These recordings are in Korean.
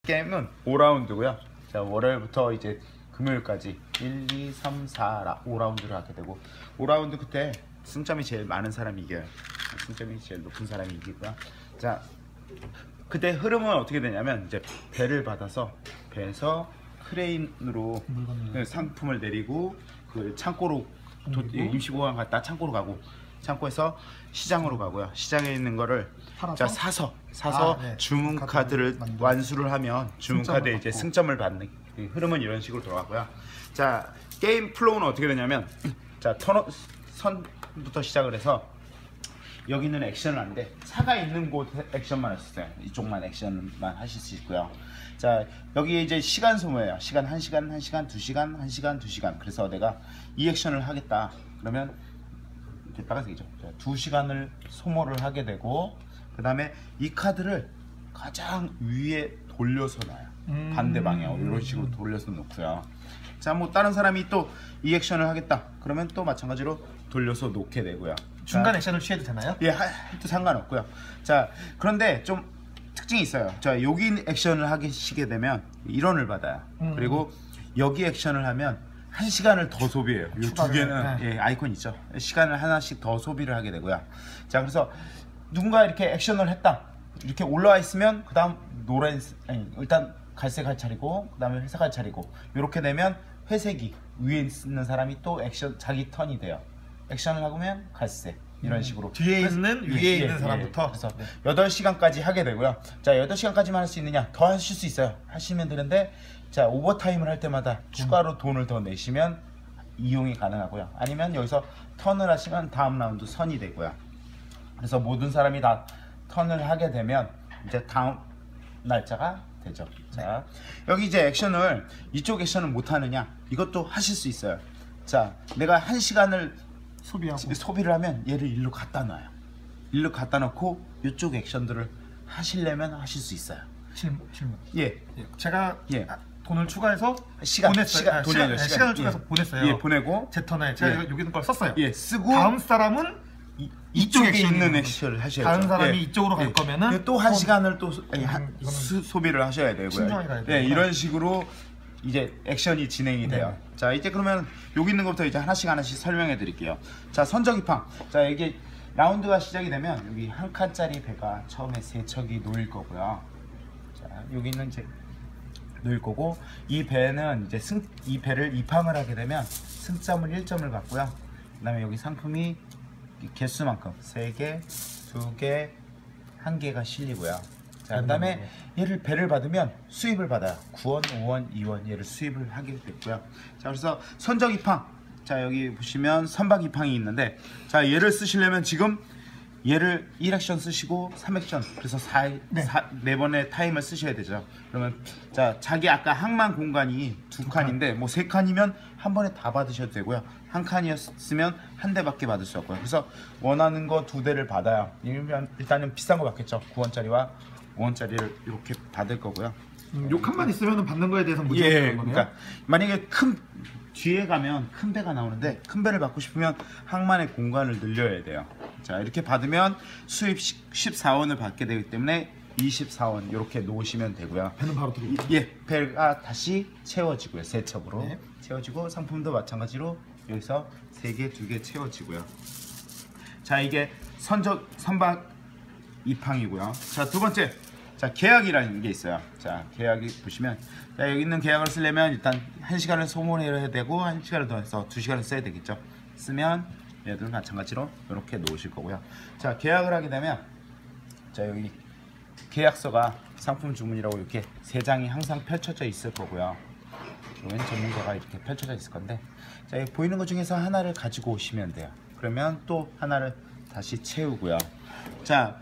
게임은 5라운드고요. 자, 월요일부터 이제 금요일까지 1, 2, 3, 4 5라운드를 하게 되고 5라운드 그때 승점이 제일 많은 사람이 이겨요. 승점이 제일 높은 사람이 이기고요. 자, 그때 흐름은 어떻게 되냐면 이제 배를 받아서 배에서 크레인으로 그 상품을 내리고 그 창고로 임시보관 갔다 창고로 가고 창고에서 시장으로 가고요. 시장에 있는 거를 자, 사서 네. 주문 카드를 완수를 하면 주문 카드에 이제 승점을 받는 흐름은 이런 식으로 돌아가고요. 자, 게임 플로우는 어떻게 되냐면 자, 선부터 시작을 해서 여기는 액션을 하는데 차가 있는 곳 액션만 할 수 있어요. 이쪽만 액션만 하실 수 있고요. 자, 여기 이제 시간 소모예요. 시간 1시간, 1시간, 2시간, 1시간, 2시간. 그래서 내가 이 액션을 하겠다. 그러면 이렇게 빨간색이죠. 2시간을 소모를 하게 되고 그 다음에 이 카드를 가장 위에 돌려서 놔요. 반대 방향 이런 식으로 돌려서 놓고요. 자, 뭐 다른 사람이 또 이 액션을 하겠다. 그러면 또 마찬가지로 돌려서 놓게 되고요. 중간 액션을 취해도 되나요? 예, 해도 상관없고요. 자, 그런데 좀 특징이 있어요. 자, 여기 액션을 하시게 되면 1원을 받아요. 그리고 여기 액션을 하면 1시간을 더 소비해요. 이 두 개는 예, 아이콘 있죠. 시간을 하나씩 더 소비를 하게 되고요. 자, 그래서 누군가 이렇게 액션을 했다. 이렇게 올라와 있으면 그 다음 일단 갈색 할 차리고 그 다음에 회색 할 차리고 이렇게 되면 회색이 위에 있는 사람이 또 액션 자기 턴이 돼요. 액션을 하면 갈색 이런 식으로 뒤에 있는 위에 있는 사람부터 그래서 8시간까지 하게 되고요. 자, 8시간까지만 할 수 있느냐? 더 하실 수 있어요. 하시면 되는데 자, 오버타임을 할 때마다 추가로 돈을 더 내시면 이용이 가능하고요. 아니면 여기서 턴을 하시면 다음 라운드 선이 되고요. 그래서 모든 사람이 다 턴을 하게 되면 이제 다음 날짜가 되죠. 자, 여기 이제 액션을 이쪽 액션을 못 하느냐? 이것도 하실 수 있어요. 자, 내가 1시간을 소비를 하면 얘를 일로 갖다 놔요. 일로 갖다 놓고 이쪽 액션들을 하시려면 하실 수 있어요. 질문. 예. 제가 돈을 추가해서 시간을 추가해서 보냈어요. 예, 보내고 제 턴에 제가 여기 있는 걸 썼어요. 예, 쓰고 다음 사람은 이쪽에 있는 액션을 하셔야죠. 다른 사람이 이쪽으로 갈 거면은 또 1시간을 또 소비를 하셔야 되고요. 예, 이런 식으로 이제 액션이 진행이 돼요. 자, 이제 그러면 여기 있는 것부터 이제 하나씩 설명해 드릴게요. 자, 선적 입항. 자, 이게 라운드가 시작이 되면 여기 한 칸짜리 배가 처음에 3척이 놓일 거고요. 자, 여기는 이제 놓일 거고 이 배는 이제 이 배를 입항을 하게 되면 승점을 1점을 받고요. 그다음에 여기 상품이 개수만큼 3개, 2개, 1개가 실리고요. 자, 그 다음에 얘를 배를 받으면 수입을 받아요. 9원, 5원, 2원 얘를 수입을 하게 됐고요. 자, 그래서 선적 입항. 자, 여기 보시면 선박 입항이 있는데 자, 얘를 쓰시려면 지금 얘를 1액션 쓰시고 3액션 그래서 4번의 타임을 쓰셔야 되죠. 그러면 자, 자기 아까 항만 공간이 2칸인데 뭐 3칸이면 한 번에 다 받으셔도 되고요. 한 칸이었으면 한 대밖에 받을 수 없고요. 그래서 원하는 거 2대를 받아요. 일단은 비싼 거 받겠죠. 9원짜리와 5원짜리를 이렇게 받을 거고요. 요 칸만 있으면 받는 거에 대해서 무조건 거네요. 그러니까 만약에 뒤에 가면 큰 배가 나오는데 큰 배를 받고 싶으면 항만의 공간을 늘려야 돼요. 자, 이렇게 받으면 수입 14원을 받게 되기 때문에 24원 이렇게 놓으시면 되고요. 배는 바로 들어오고. 예, 배가 다시 채워지고요. 3척으로 채워지고 상품도 마찬가지로 여기서 3개, 2개 채워지고요. 자, 이게 선박 입항이고요. 자, 두 번째. 자, 계약이라는 게 있어요. 자, 계약이 보시면 자, 여기 있는 계약을 쓰려면 일단 1시간을 소모해야 되고 1시간을 더 해서 2시간을 써야 되겠죠. 쓰면 얘들은 마찬가지로 이렇게 놓으실 거고요. 자, 계약을 하게 되면 자, 여기 계약서가 상품 주문이라고 이렇게 3장이 항상 펼쳐져 있을 거고요. 왼 전문가가 이렇게 펼쳐져 있을 건데 자, 여기 보이는 것 중에서 하나를 가지고 오시면 돼요. 그러면 또 하나를 다시 채우고요. 자,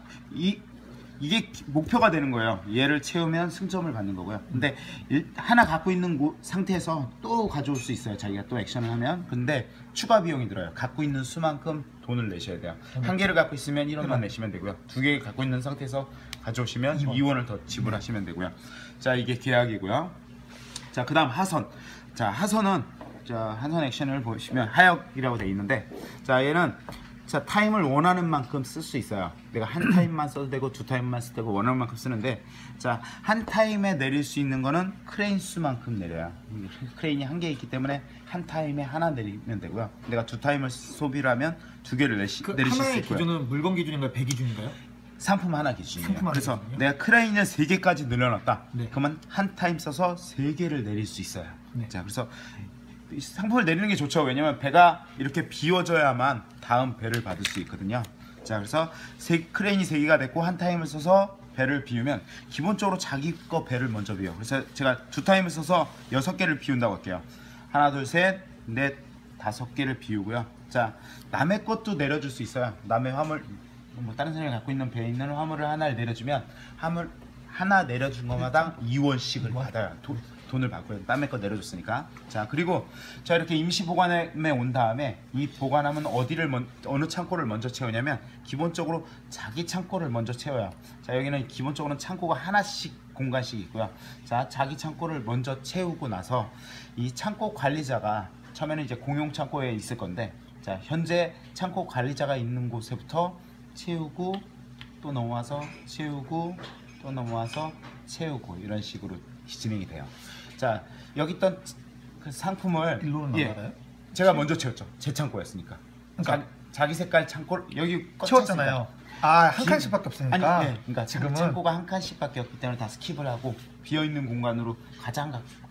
이게 목표가 되는 거예요. 얘를 채우면 승점을 받는 거고요. 근데 하나 갖고 있는 상태에서 또 가져올 수 있어요. 자기가 또 액션을 하면. 근데 추가 비용이 들어요. 갖고 있는 수만큼 돈을 내셔야 돼요. 한 개를 갖고 있으면 1원만 내시면 되고요. 2개 갖고 있는 상태에서 가져오시면 2원을 더 지불하시면 되고요. 자, 이게 계약이고요. 자, 그 다음 하선. 자, 하선은 자, 하선 액션을 보시면 하역이라고 되어 있는데 자, 얘는 자, 타임을 원하는 만큼 쓸 수 있어요. 내가 한 타임만 써도 되고 두 타임만 써도 되고 원하는 만큼 쓰는데, 자, 한 타임에 내릴 수 있는 거는 크레인 수만큼 내려요. 크레인이 한 개 있기 때문에 한 타임에 하나 내리면 되고요. 내가 두 타임을 소비를 하면 두 개를 내릴 수 있고요. 하나의 기준은 물건 기준인가요? 배 기준인가요? 상품 하나 기준이에요. 상품 하나 그래서 기준이요? 내가 크레인을 3개까지 늘려놨다. 네. 그러면 한 타임 써서 3개를 내릴 수 있어요. 네. 자, 그래서 이 상품을 내리는 게 좋죠. 왜냐면 배가 이렇게 비워져야만 다음 배를 받을 수 있거든요. 자, 그래서 크레인이 3개가 됐고 한 타임을 써서 배를 비우면 기본적으로 자기 거 배를 먼저 비워. 그래서 제가 두 타임을 써서 6개를 비운다고 할게요. 하나, 둘, 셋, 넷, 5개를 비우고요. 자, 남의 것도 내려줄 수 있어요. 남의 화물, 뭐 다른 사람이 갖고 있는 배에 있는 화물을 하나를 내려주면 화물 하나 내려준 것마다 2원씩을 받아요. 돈을 받고요. 남의 거 내려줬으니까. 자, 그리고 자, 이렇게 임시 보관함에 온 다음에 이 보관함은 어느 창고를 먼저 채우냐면 기본적으로 자기 창고를 먼저 채워요. 자, 여기는 기본적으로는 창고가 하나씩 공간씩 있고요. 자, 자기 창고를 먼저 채우고 나서 이 창고 관리자가 처음에는 이제 공용 창고에 있을 건데, 자, 현재 창고 관리자가 있는 곳에부터 채우고 또 넘어와서 채우고 또 넘어와서 채우고 이런 식으로 진행이 돼요. 자, 여기 있던 그 상품을 일로는 나가나요? 제가 먼저 채웠죠. 제 창고였으니까. 그러니까 자기 색깔 창고를 여기 꽉 채웠잖아요. 아, 한 칸씩밖에 없으니까. 아니, 네, 그러니까 지금은 창고가 한 칸씩밖에 없기 때문에 다 스킵을 하고 비어 있는 공간으로 가장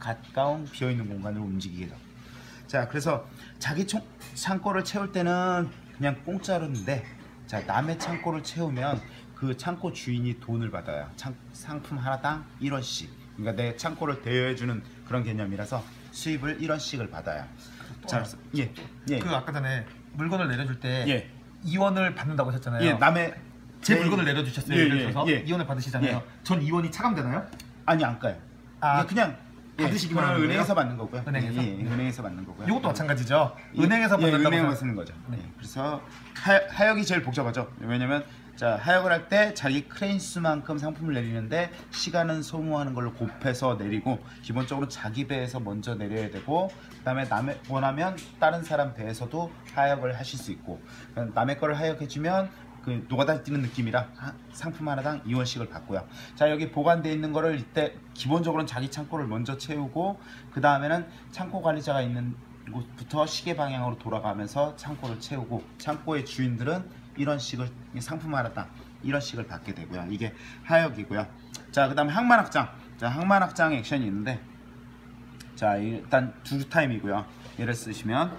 가까운 비어 있는 공간으로 움직이게 돼요. 자, 그래서 자기 창고를 채울 때는 그냥 공짜로인데, 자, 남의 창고를 채우면 그 창고 주인이 돈을 받아요. 상품 하나당 1원씩. 그러니까 내 창고를 대여해주는 그런 개념이라서 수입을 1원씩을 받아요. 자, 그래서 예. 그 아까 전에 물건을 내려줄 때 예. 2원을 받는다고 하셨잖아요. 예, 남의 제 물건을 내려주셨어요. 예를 들어서 예. 2원을 받으시잖아요. 예. 전 2원이 차감되나요? 아니, 안 까요. 아, 그냥 받으시기만 그건 하는 거예요? 은행에서 받는 거고요. 은행에서? 예, 은행에서 받는 거고요. 이것도 마찬가지죠. 예, 은행에서 받는다고 은행에서 쓰는 거죠. 네. 예, 그래서 하역이 제일 복잡하죠. 왜냐면 자, 하역을 할 때 자기 크레인 수만큼 상품을 내리는데 시간은 소모하는 걸로 곱해서 내리고, 기본적으로 자기 배에서 먼저 내려야 되고, 그다음에 남의 원하면 다른 사람 배에서도 하역을 하실 수 있고, 남의 거를 하역해주면 그 노가다 뛰는 느낌이라 상품 하나당 2원씩을 받고요. 자, 여기 보관되어 있는 거를 이때 기본적으로는 자기 창고를 먼저 채우고, 그 다음에는 창고 관리자가 있는 곳부터 시계 방향으로 돌아가면서 창고를 채우고, 창고의 주인들은 1원씩을 상품 하나당 1원씩을 받게 되고요. 이게 하역이고요. 자, 그 다음에 항만확장. 자, 항만확장 액션이 있는데, 자, 일단 두 타임이고요. 얘를 쓰시면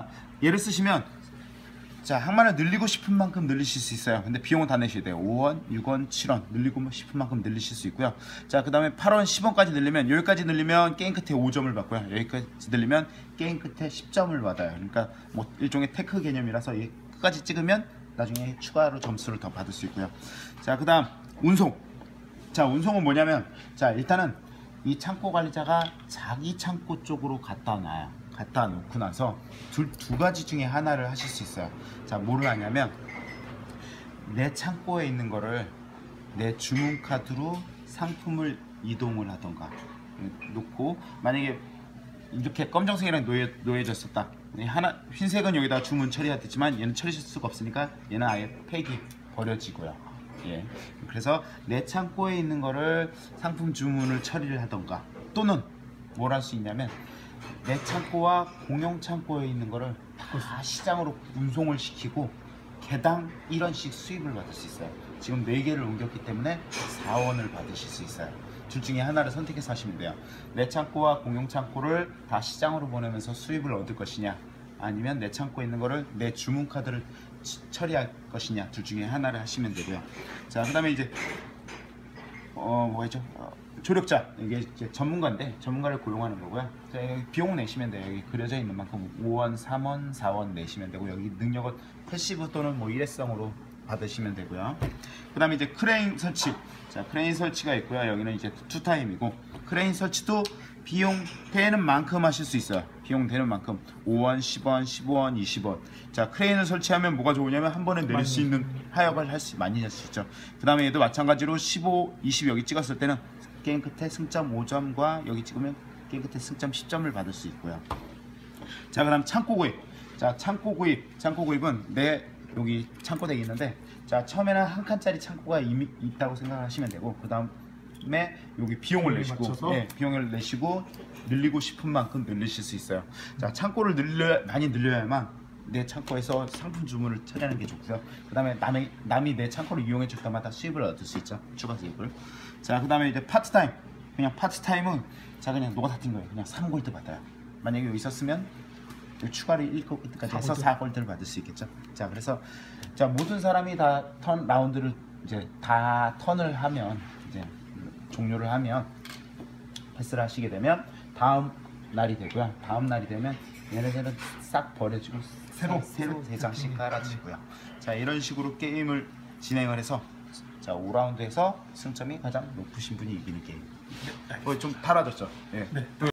자, 항만을 늘리고 싶은 만큼 늘리실 수 있어요. 근데 비용은 다 내셔야 돼요. 5원, 6원, 7원 늘리고 싶은 만큼 늘리실 수 있고요. 자, 그 다음에 8원, 10원까지 늘리면, 여기까지 늘리면 게임 끝에 5점을 받고요. 여기까지 늘리면 게임 끝에 10점을 받아요. 그러니까 뭐 일종의 테크 개념이라서 끝까지 찍으면 나중에 추가로 점수를 더 받을 수 있고요. 자, 그 다음 운송. 자, 운송은 뭐냐면, 자, 일단은 이 창고 관리자가 자기 창고 쪽으로 갖다 놔요. 갖다 놓고 나서 두 가지 중에 하나를 하실 수 있어요. 자, 뭐를 하냐면, 내 창고에 있는 거를 내 주문카드로 상품을 이동을 하던가 놓고, 만약에 이렇게 검정색이랑 놓여졌었다. 흰색은 여기다 주문 처리했지만 얘는 처리할 수가 없으니까 얘는 아예 폐기 버려지고요. 예. 그래서 내 창고에 있는 거를 상품 주문을 처리를 하던가, 또는 뭘 할 수 있냐면 내 창고와 공용 창고에 있는 거를 다 시장으로 운송을 시키고 개당 1원씩 수입을 받을 수 있어요. 지금 4개를 옮겼기 때문에 4원을 받으실 수 있어요. 둘 중에 하나를 선택해서 하시면 돼요. 내 창고와 공용 창고를 다 시장으로 보내면서 수입을 얻을 것이냐, 아니면 내 창고에 있는 거를 내 주문 카드를 처리할 것이냐, 둘 중에 하나를 하시면 되고요. 자, 그 다음에 이제 뭐가 있죠? 조력자. 이게 이제 전문가인데 전문가를 고용하는 거고요. 자, 여기 비용 내시면 돼요. 여기 그려져 있는 만큼 5원, 3원, 4원 내시면 되고, 여기 능력은 패시브 또는 뭐 일회성으로 받으시면 되고요. 그 다음에 이제 크레인 설치. 자, 크레인 설치가 있고요. 여기는 이제 투타임이고, 크레인 설치도 비용 되는 만큼 하실 수 있어요. 비용 되는 만큼 5원, 10원, 15원, 20원. 자, 크레인을 설치하면 뭐가 좋으냐면 한 번에 내릴 수 있는 하역을 많이 할 수 있죠. 그 다음에 얘도 마찬가지로 15, 20 여기 찍었을 때는 게임 끝에 승점 5점과 여기 찍으면 게임 끝에 승점 10점을 받을 수 있고요. 자, 그 다음 창고 구입. 자, 창고 구입은 내 여기 창고덱이 있는데, 자 처음에는 한 칸짜리 창고가 이미 있다고 생각하시면 되고, 그 다음에 여기 비용을 내시고, 맞춰서? 예, 비용을 내시고 늘리고 싶은 만큼 늘리실 수 있어요. 자 창고를 많이 늘려야만 내 창고에서 상품 주문을 처리하는 게 좋고요. 그 다음에 남이 내 창고를 이용해 줄 때마다 수입을 얻을 수 있죠. 추가 수입을. 자 그 다음에 이제 파트타임. 그냥 파트타임은 자 그냥 노가 같은 거예요. 그냥 3골드 받아요. 만약에 여기 있었으면 여기 추가로 1골드까지 해서 4골드를 받을 수 있겠죠. 자 그래서 자 모든 사람이 다 턴 라운드를 이제 다 턴을 하면, 이제 종료를 하면 패스를 하시게 되면 다음 날이 되고요. 다음 날이 되면 얘네들은 싹 버려지고 새로 3장씩 깔아지고요. 자 이런 식으로 게임을 진행을 해서, 자 5라운드에서 승점이 가장 높으신 분이 이기는 게임. 좀 달아졌죠? 예.